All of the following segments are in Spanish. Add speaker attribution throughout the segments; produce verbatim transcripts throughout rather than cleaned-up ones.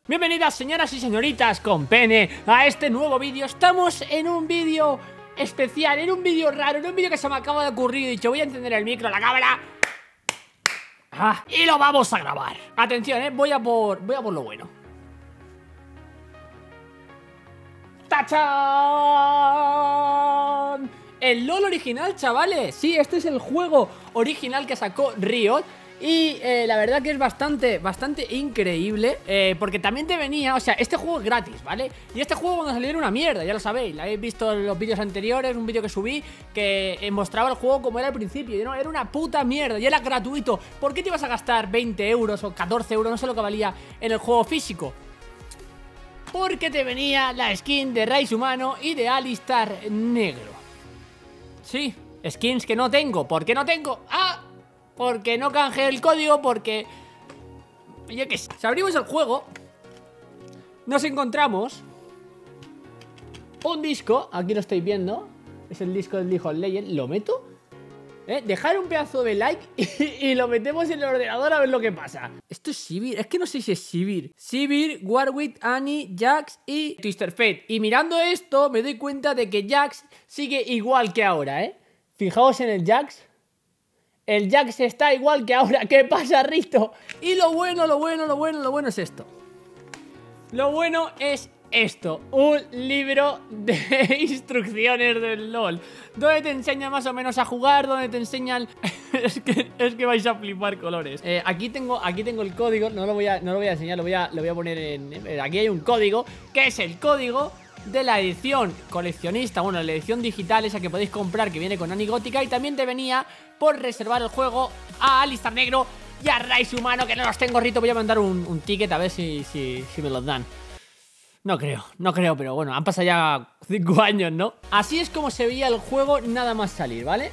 Speaker 1: Bienvenidas señoras y señoritas con pene a este nuevo vídeo. Estamos en un vídeo especial, en un vídeo raro, en un vídeo que se me acaba de ocurrir. He dicho, voy a encender el micro, la cámara ah, y lo vamos a grabar. Atención, eh, voy a por, voy a por lo bueno. ¡Tachán! El LOL original, chavales. Sí, este es el juego original que sacó Riot. Y eh, la verdad que es bastante, bastante increíble, eh, porque también te venía, o sea, este juego es gratis, ¿vale? Y este juego cuando salió era una mierda, ya lo sabéis. Lo habéis visto en los vídeos anteriores, un vídeo que subí que eh, mostraba el juego como era al principio. Y no, era una puta mierda, y era gratuito. ¿Por qué te ibas a gastar veinte euros o catorce euros, no sé lo que valía, en el juego físico? Porque te venía la skin de Raíz Humano y de Alistar Negro. Sí, skins que no tengo. ¿Por qué no tengo? ¡Ah! Porque no canjeé el código, porque... yo qué sé. Si abrimos el juego, nos encontramos un disco. Aquí lo estáis viendo. Es el disco del League of Legends. ¿Lo meto? ¿Eh? Dejar un pedazo de like y, y lo metemos en el ordenador a ver lo que pasa. Esto es Sivir. Es que no sé si es Sivir. Sivir, Warwick, Annie, Jax y Twister Fate. Y mirando esto me doy cuenta de que Jax sigue igual que ahora, ¿eh? Fijaos en el Jax. El Jax está igual que ahora. ¿Qué pasa, Rito? Y lo bueno, lo bueno, lo bueno, lo bueno es esto. Lo bueno es esto. Un libro de instrucciones del LOL, donde te enseña más o menos a jugar, donde te enseñan... es, que, es que vais a flipar colores. Eh, aquí tengo aquí tengo el código. No lo voy a, no lo voy a enseñar, lo voy a, lo voy a poner en... Aquí hay un código, que es el código de la edición coleccionista, bueno, la edición digital esa que podéis comprar, que viene con Annie Gótica. Y también te venía por reservar el juego a Alistar Negro y a Raíz Humano, que no los tengo, Rito. Voy a mandar un, un ticket a ver si, si, si me los dan. No creo, no creo, pero bueno, han pasado ya cinco años, ¿no? Así es como se veía el juego nada más salir, ¿vale?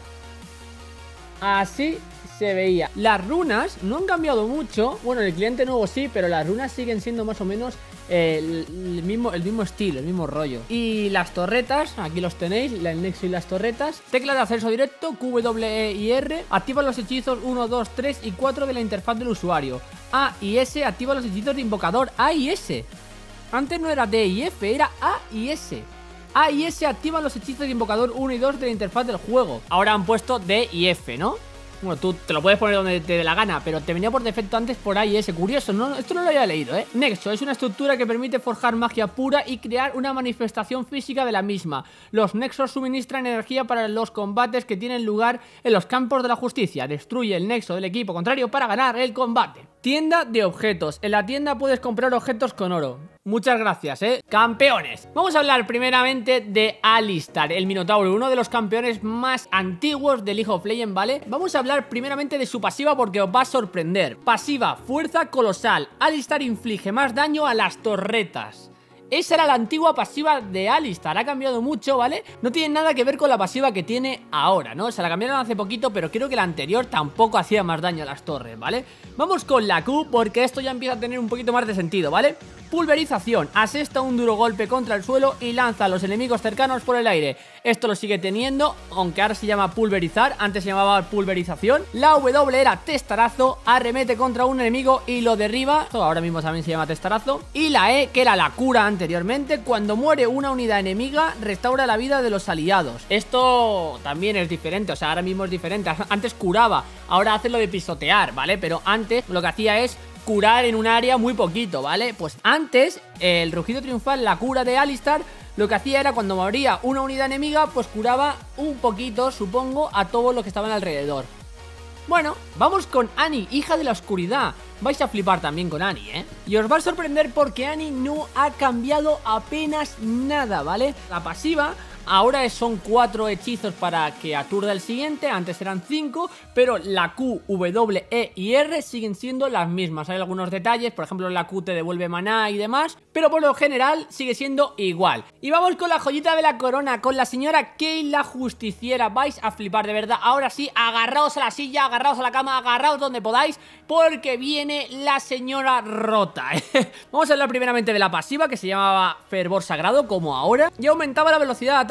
Speaker 1: Así se veía. Las runas no han cambiado mucho. Bueno, el cliente nuevo sí, pero las runas siguen siendo más o menos eh, el, el, mismo, el mismo estilo, el mismo rollo. Y las torretas, aquí los tenéis, el nexo y las torretas. Tecla de acceso directo, Q, W, E y R. Activa los hechizos uno, dos, tres y cuatro de la interfaz del usuario. A y S activa los hechizos de invocador. A y S. Antes no era D y F, era A y S. A y S activan los hechizos de invocador uno y dos de la interfaz del juego. Ahora han puesto D y F, ¿no? Bueno, tú te lo puedes poner donde te dé la gana, pero te venía por defecto antes por A y S. Curioso, ¿no? Esto no lo había leído, ¿eh? Nexo es una estructura que permite forjar magia pura y crear una manifestación física de la misma. Los nexos suministran energía para los combates que tienen lugar en los campos de la justicia. Destruye el nexo del equipo contrario para ganar el combate. Tienda de objetos. En la tienda puedes comprar objetos con oro. Muchas gracias, eh, campeones. Vamos a hablar primeramente de Alistar, el Minotauro, uno de los campeones más antiguos de League of Legends, ¿vale? Vamos a hablar primeramente de su pasiva porque os va a sorprender. Pasiva, fuerza colosal. Alistar inflige más daño a las torretas. Esa era la antigua pasiva de Alistar, ha cambiado mucho, ¿vale? No tiene nada que ver con la pasiva que tiene ahora, ¿no? O sea, la cambiaron hace poquito, pero creo que la anterior tampoco hacía más daño a las torres, ¿vale? Vamos con la Q porque esto ya empieza a tener un poquito más de sentido, ¿vale? Pulverización, asesta un duro golpe contra el suelo y lanza a los enemigos cercanos por el aire. Esto lo sigue teniendo, aunque ahora se llama pulverizar, antes se llamaba pulverización. La W era testarazo, arremete contra un enemigo y lo derriba, ahora mismo también se llama testarazo. Y la E, que era la cura anteriormente, cuando muere una unidad enemiga, restaura la vida de los aliados. Esto también es diferente, o sea, ahora mismo es diferente. Antes curaba, ahora hace lo de pisotear, ¿vale? Pero antes lo que hacía es curar en un área muy poquito, ¿vale? Pues antes, el rugido triunfal, la cura de Alistar, lo que hacía era cuando moría una unidad enemiga, pues curaba un poquito, supongo, a todos los que estaban alrededor. Bueno, vamos con Annie, hija de la oscuridad. Vais a flipar también con Annie, ¿eh? Y os va a sorprender porque Annie no ha cambiado apenas nada, ¿vale? La pasiva ahora son cuatro hechizos para que aturda el siguiente. Antes eran cinco, pero la Q, W, E y R siguen siendo las mismas. Hay algunos detalles, por ejemplo la Q te devuelve maná y demás, pero por lo general sigue siendo igual. Y vamos con la joyita de la corona, con la señora Kayle la justiciera. Vais a flipar, de verdad. Ahora sí, agarraos a la silla, agarraos a la cama, agarraos donde podáis, porque viene la señora rota. Vamos a hablar primeramente de la pasiva, que se llamaba Fervor Sagrado, como ahora, y aumentaba la velocidad de ataque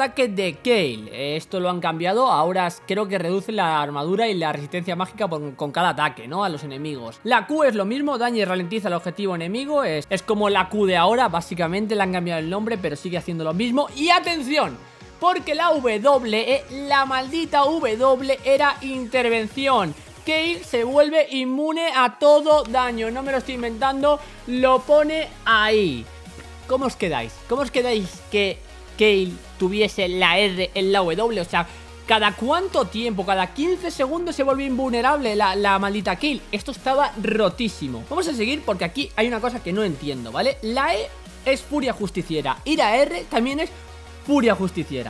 Speaker 1: ataque de Kale. Esto lo han cambiado, ahora creo que reduce la armadura y la resistencia mágica por, con cada ataque, ¿no? A los enemigos. La Q es lo mismo, daña y ralentiza al objetivo enemigo, es, es como la Q de ahora, básicamente le han cambiado el nombre, pero sigue haciendo lo mismo. Y atención, porque la W, la maldita W, era intervención. Kale se vuelve inmune a todo daño, no me lo estoy inventando, lo pone ahí. ¿Cómo os quedáis? ¿Cómo os quedáis que Kale tuviese la R en la W? O sea, ¿cada cuánto tiempo? Cada quince segundos se volvió invulnerable la, la maldita Kale. Esto estaba rotísimo. Vamos a seguir porque aquí hay una cosa que no entiendo, ¿vale? La E es furia justiciera y la R también es furia justiciera.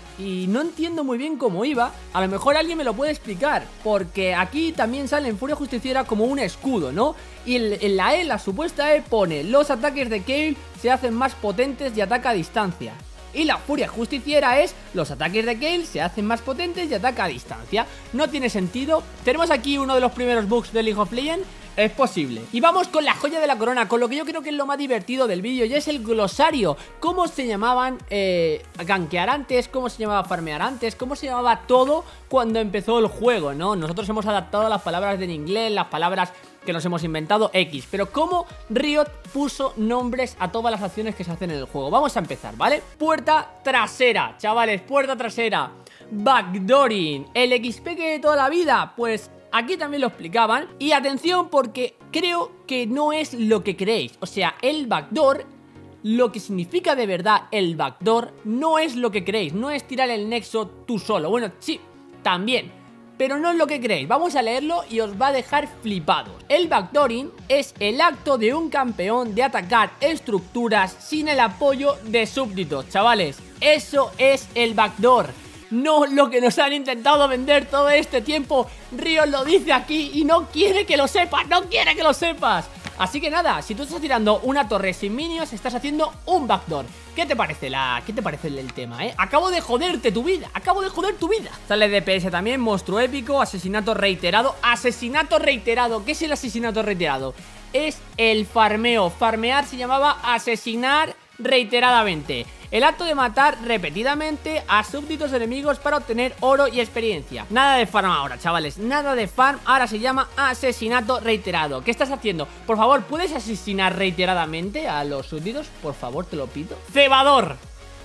Speaker 1: Y no entiendo muy bien cómo iba. A lo mejor alguien me lo puede explicar, porque aquí también sale en furia justiciera como un escudo, ¿no? Y en, en la E, la supuesta E, pone: los ataques de Kale se hacen más potentes y ataca a distancia. Y la furia justiciera es: los ataques de Kale se hacen más potentes y ataca a distancia. No tiene sentido. Tenemos aquí uno de los primeros bugs de League of Legends. Es posible. Y vamos con la joya de la corona, con lo que yo creo que es lo más divertido del vídeo, y es el glosario. Cómo se llamaban eh, gankear antes, cómo se llamaba farmear antes, cómo se llamaba todo cuando empezó el juego, ¿no? Nosotros hemos adaptado las palabras en inglés, las palabras que nos hemos inventado, X. Pero cómo Riot puso nombres a todas las acciones que se hacen en el juego. Vamos a empezar, ¿vale? Puerta trasera, chavales, puerta trasera. Backdooring, el X P que de toda la vida, pues aquí también lo explicaban. Y atención, porque creo que no es lo que creéis. O sea, el backdoor, lo que significa de verdad el backdoor, no es lo que creéis. No es tirar el nexo tú solo. Bueno, sí, también, pero no es lo que creéis. Vamos a leerlo y os va a dejar flipados. El backdooring es el acto de un campeón de atacar estructuras sin el apoyo de súbditos, chavales. Eso es el backdoor. No lo que nos han intentado vender todo este tiempo. Riot lo dice aquí y no quiere que lo sepas, no quiere que lo sepas. Así que nada, si tú estás tirando una torre sin minions, estás haciendo un backdoor. ¿Qué te parece la, qué te parece el, el tema, eh? Acabo de joderte tu vida, acabo de joder tu vida. Sale D P S también, monstruo épico, asesinato reiterado. Asesinato reiterado, ¿qué es el asesinato reiterado? Es el farmeo, farmear se llamaba asesinar reiteradamente. El acto de matar repetidamente a súbditos enemigos para obtener oro y experiencia. Nada de farm ahora, chavales, nada de farm. Ahora se llama asesinato reiterado. ¿Qué estás haciendo? Por favor, ¿puedes asesinar reiteradamente a los súbditos? Por favor, te lo pido. Cebador.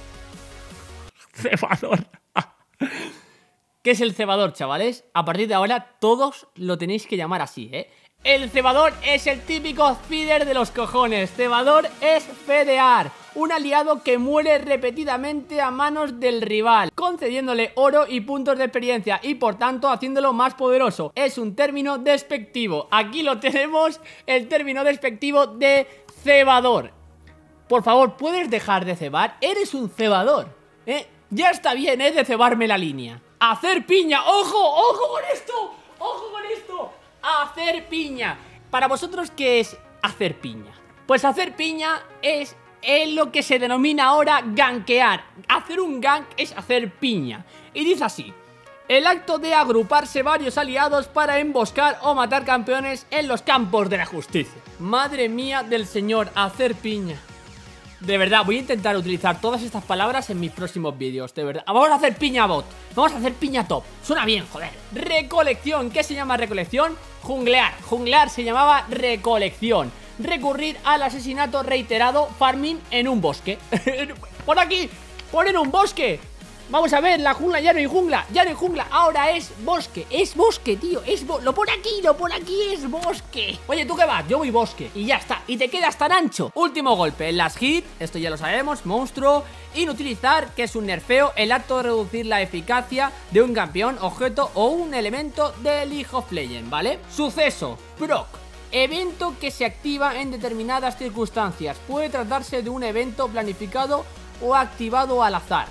Speaker 1: Cebador. ¿Qué es el cebador, chavales? A partir de ahora todos lo tenéis que llamar así, ¿eh? El cebador es el típico feeder de los cojones. Cebador es fedear, un aliado que muere repetidamente a manos del rival, concediéndole oro y puntos de experiencia y por tanto haciéndolo más poderoso. Es un término despectivo. Aquí lo tenemos, el término despectivo de cebador. Por favor, ¿puedes dejar de cebar? Eres un cebador, ¿eh? Ya está bien, ¿eh? De cebarme la línea. Hacer piña, ¡ojo! ¡Ojo con esto! ¡Ojo con esto! Hacer piña. Para vosotros, ¿qué es hacer piña? Pues hacer piña es, es lo que se denomina ahora gankear. Hacer un gank es hacer piña. Y dice así: el acto de agruparse varios aliados para emboscar o matar campeones en los campos de la justicia. Madre mía del señor, hacer piña. De verdad, voy a intentar utilizar todas estas palabras en mis próximos vídeos, de verdad. Vamos a hacer piña bot, vamos a hacer piña top. Suena bien, joder. Recolección, ¿qué se llama recolección? Junglear, junglear se llamaba recolección. Recurrir al asesinato reiterado, farming en un bosque. Por aquí, por en un bosque. Vamos a ver, la jungla, ya no hay jungla, ya no hay jungla, ahora es bosque, es bosque, tío, es bo lo pone aquí, lo pone aquí, es bosque. Oye, ¿tú qué vas? Yo voy bosque, y ya está, y te quedas tan ancho. Último golpe, las hit, esto ya lo sabemos, monstruo. Inutilizar, que es un nerfeo, el acto de reducir la eficacia de un campeón, objeto o un elemento de League of Legends, ¿vale? Suceso, proc. Evento que se activa en determinadas circunstancias. Puede tratarse de un evento planificado o activado al azar.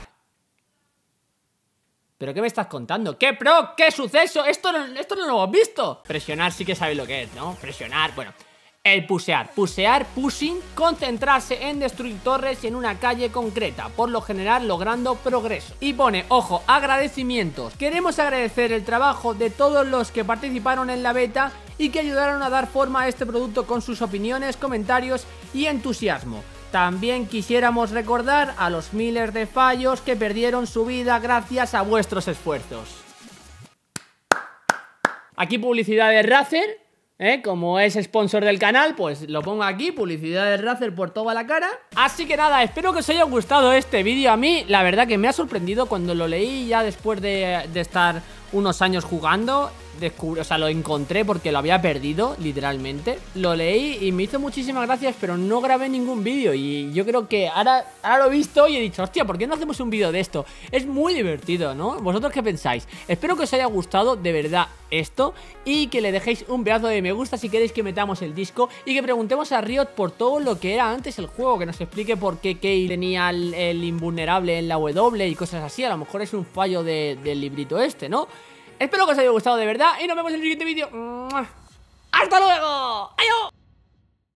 Speaker 1: ¿Pero qué me estás contando? ¿Qué pro? ¿Qué suceso? Esto no, esto no lo hemos visto. Presionar sí que sabéis lo que es, ¿no? Presionar, bueno. El pusear. Pusear, pushing, concentrarse en destruir torres en una calle concreta, por lo general logrando progreso. Y pone, ojo, agradecimientos. Queremos agradecer el trabajo de todos los que participaron en la beta y que ayudaron a dar forma a este producto con sus opiniones, comentarios y entusiasmo. también quisiéramos recordar a los miles de fallos que perdieron su vida gracias a vuestros esfuerzos. Aquí publicidad de Razer, ¿eh? Como es sponsor del canal, pues lo pongo aquí, publicidad de Razer por toda la cara. Así que nada, espero que os haya gustado este vídeo. A mí, la verdad que me ha sorprendido cuando lo leí ya después de, de estar unos años jugando. Descubrí, o sea, lo encontré porque lo había perdido, literalmente. Lo leí y me hizo muchísimas gracias, pero no grabé ningún vídeo. Y yo creo que ahora, ahora lo he visto y he dicho, hostia, ¿por qué no hacemos un vídeo de esto? Es muy divertido, ¿no? ¿Vosotros qué pensáis? Espero que os haya gustado de verdad esto y que le dejéis un pedazo de me gusta si queréis que metamos el disco y que preguntemos a Riot por todo lo que era antes el juego, que nos explique por qué Kayle tenía el, el invulnerable en la W y cosas así. A lo mejor es un fallo de, del librito este, ¿no? Espero que os haya gustado de verdad y nos vemos en el siguiente vídeo. ¡Hasta luego! ¡Adiós!